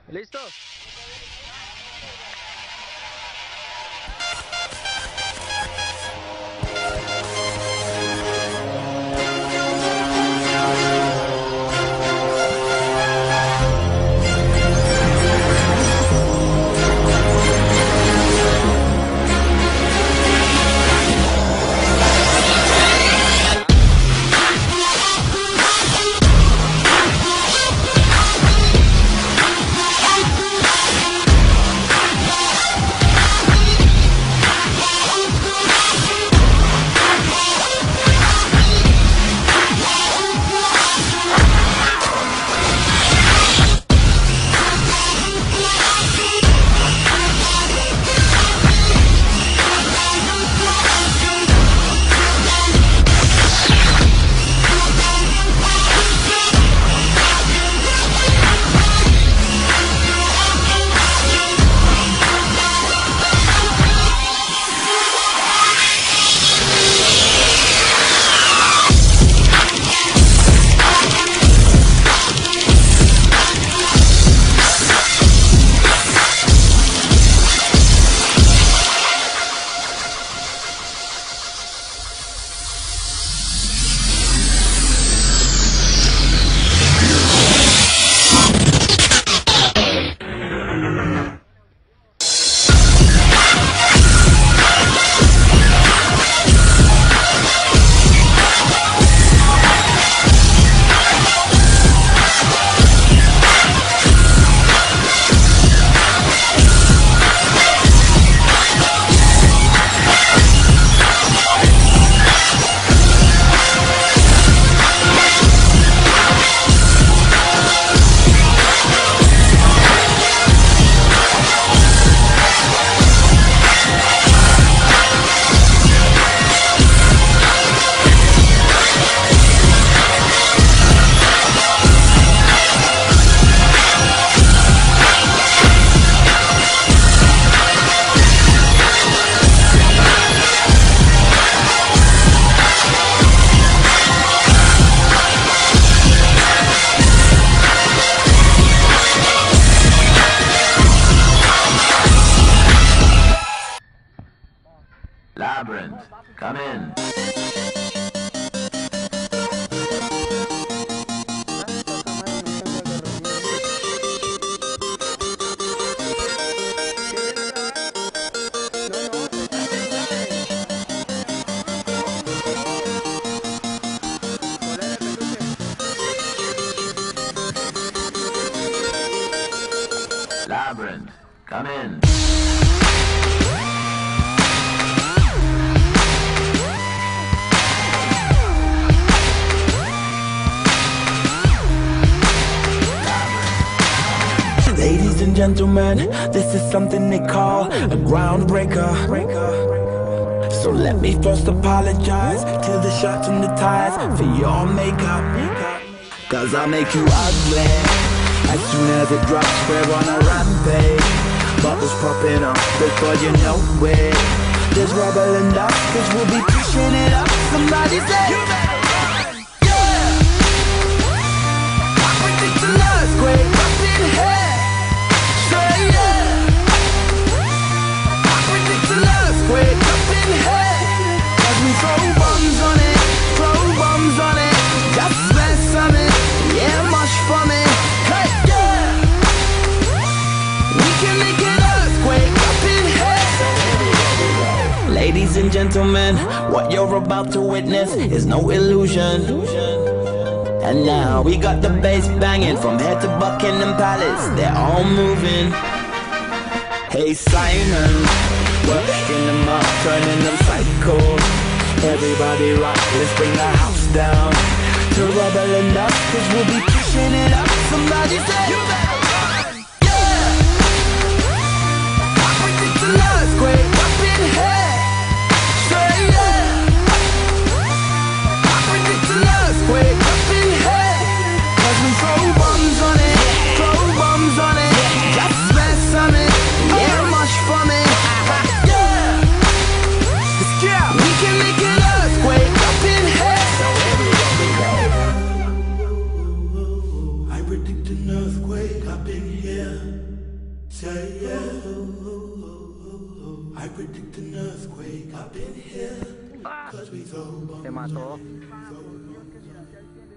¿Listo? Labyrinth, come in. Labyrinth, come in. Ladies and gentlemen, this is something they call a groundbreaker. So let me first apologize to the shirts and the ties for your makeup. Cause I'll make you ugly as soon as it drops. We're on a rampage, bubbles popping up before you know it. There's rubble and dust cause we'll be pushing it up. Somebody say you better run, yeah. I predict an earthquake up in here. Wake up in here, as we throw bombs on it, just mess on it, yeah, mush from it, hey, yeah. We can make an earthquake up in here. Ladies and gentlemen, what you're about to witness is no illusion. And now we got the bass banging from head to Buckingham Palace, they're all moving. Hey Simon, working them up, turning them psycho. Everybody rock, let's bring the house down to rubble and dust, cause we'll be pushing it up. Somebody say you better run, yeah. I predict an earthquake up in here. Say yeah. I predict an earthquake up in here. Cause we throw bombs on it, just mess on it, yeah, much from it. We can make an earthquake up in here. I predict an earthquake up here. Say yeah. I predict an earthquake. I've been here. Cause we throw bombs. Te mató.